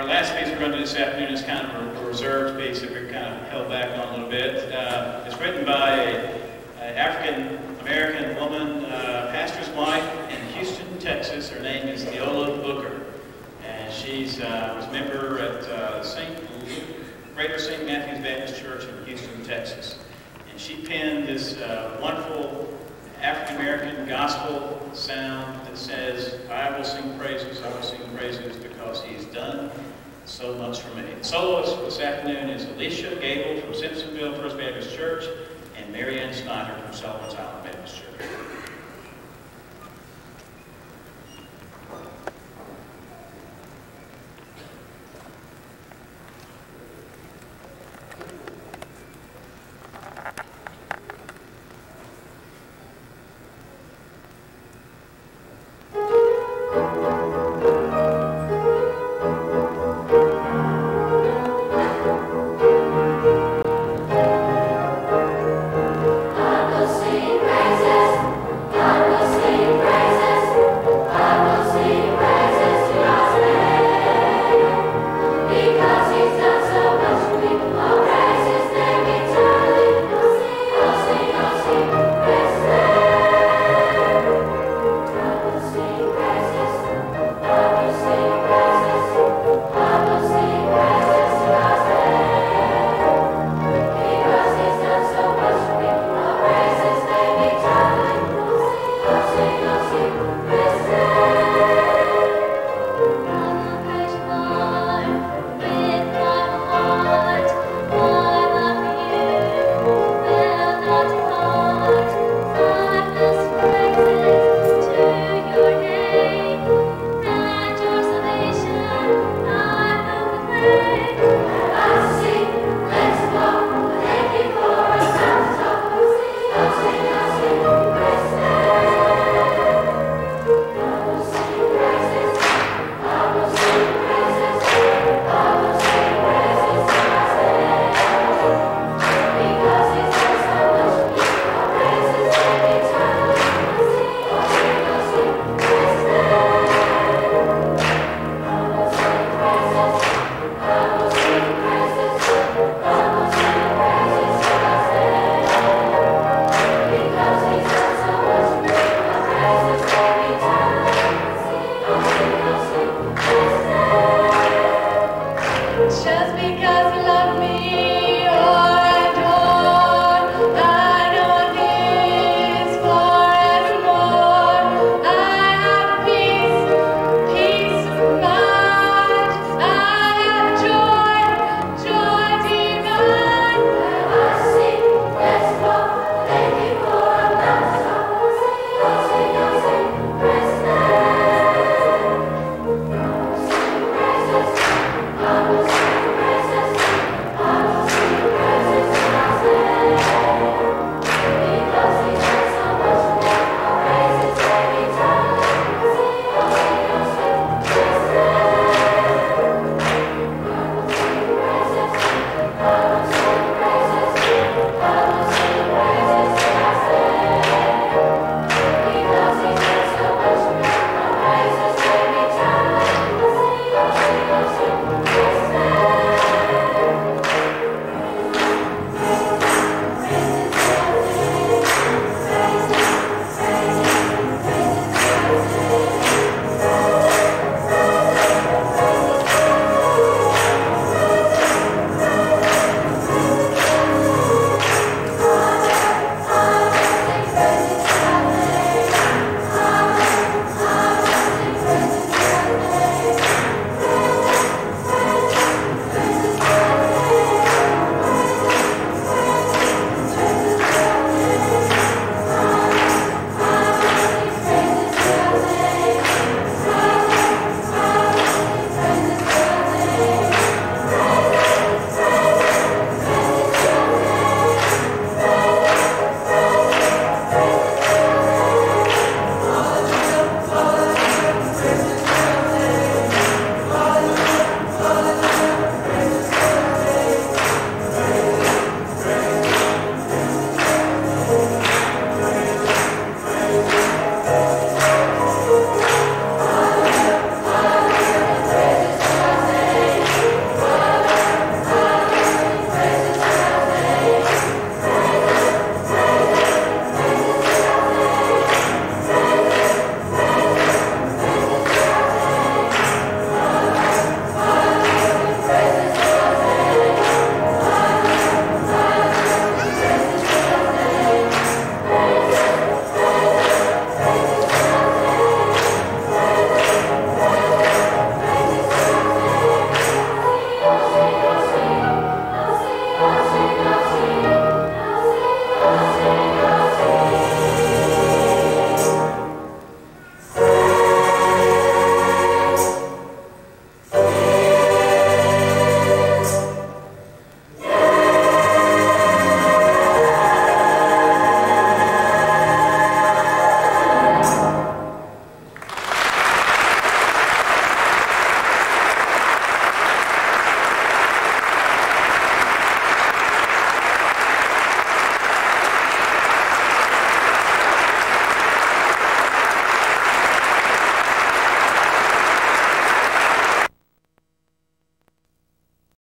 last piece we're going to do this afternoon is kind of a reserved piece that we've kind of held back on a little bit. It's written by an African-American woman, pastor's wife in Houston, Texas. Her name is Leola Booker. And she's was a member at Greater St. Matthew's Baptist Church in Houston, Texas. And she penned this wonderful African-American gospel sound that says, I will sing praises because he's done so much for me. The soloist this afternoon is Alicia Gable from Simpsonville First Baptist Church and Marianne Snyder from Solomon's Island Baptist Church.